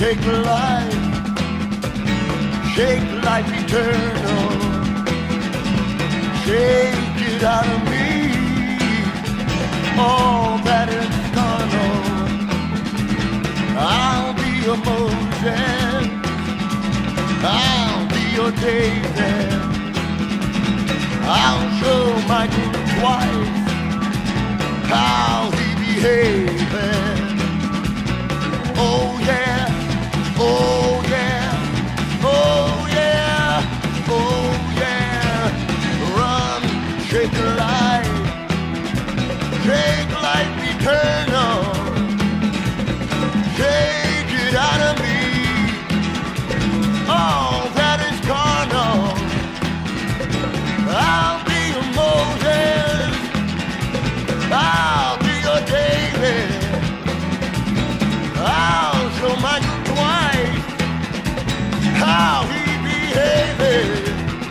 shake life eternal. Shake it out of me, all that is carnal. I'll be your Moses, I'll be your David. I'll show Michael twice how he behaved. Oh yeah, oh yeah, oh yeah, oh yeah. Run, shake life eternal. Shake it out of me, all that is carnal. I'll be your Moses, I'll be your David. I'll show Michael twice how he behaved.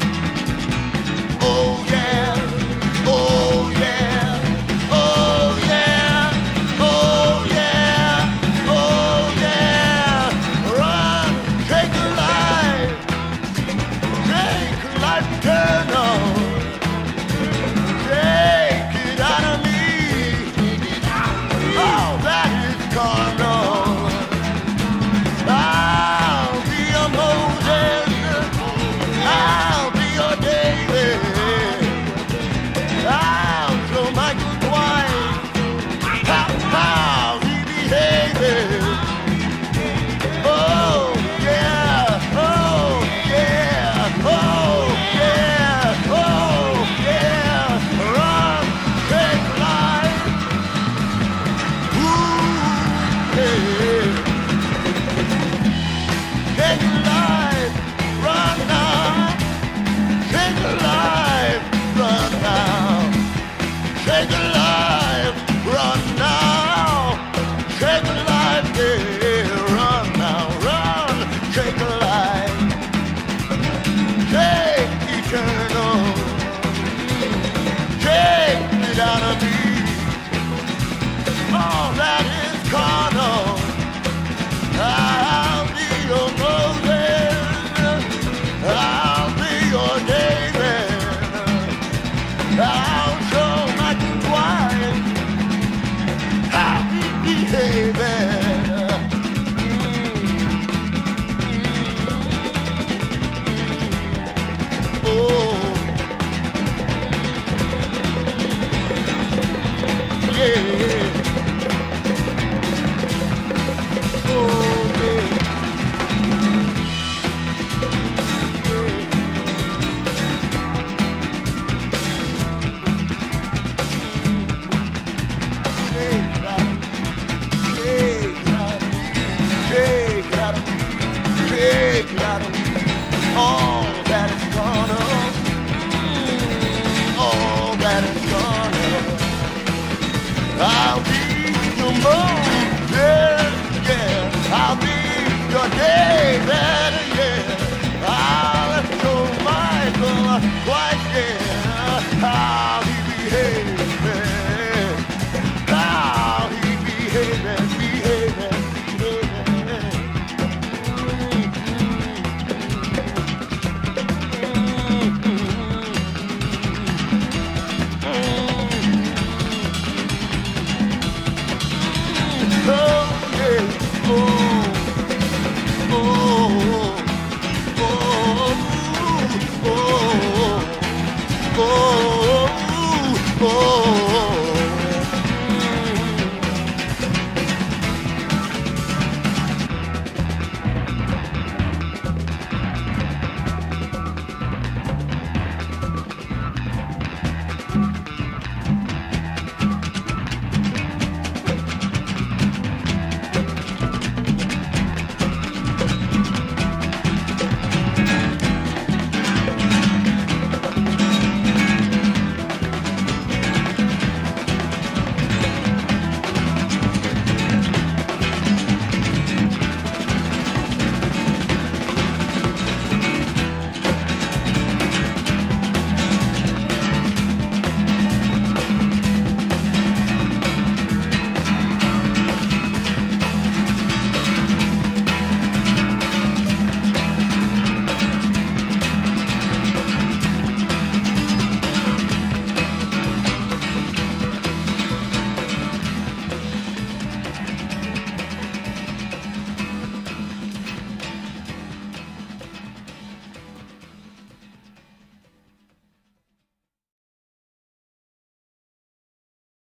Oh yeah, oh yeah, oh yeah, oh yeah, oh yeah. Run, shake life eternal. Shake it out of me, all that is carnal. I'll be your Moses, I'll be your David. I'll show Michael twice how he behaved. Oh yeah, oh yeah, oh yeah, oh yeah. Run, shake life. Ooh, yeah. Shake life, run now. Shake life, run now. Shake life, run now. Shake life, yeah, run now, run. Shake life, shake eternal. Shake it out of me, all that is carnal. I'll be your Moses, I'll be your David. I'll show Michael twice how he behaved. Oh, yeah. All that is carnal, all that is carnal. I'll be your Moses, yeah, I'll be your David.